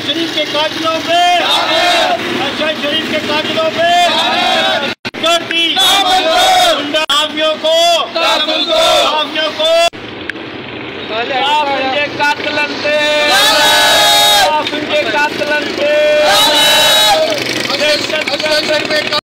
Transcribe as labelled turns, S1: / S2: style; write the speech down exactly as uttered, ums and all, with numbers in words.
S1: شریف کے قاتلوں پہ ارشد شریف کے قاتلوں پہ مافیوں کو مافیوں کو قاتلن پہ قاتلن پہ